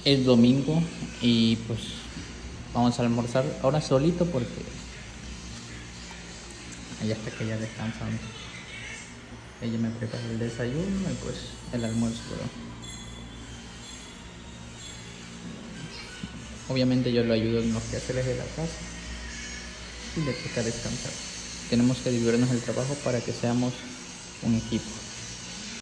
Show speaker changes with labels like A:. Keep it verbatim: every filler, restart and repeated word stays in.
A: Es domingo y pues vamos a almorzar ahora solito porque ella está que ya descansando. Ella me prepara el desayuno y pues el almuerzo, pero obviamente yo lo ayudo en los quehaceres de la casa y le toca descansar. Tenemos que dividirnos el trabajo para que seamos un equipo.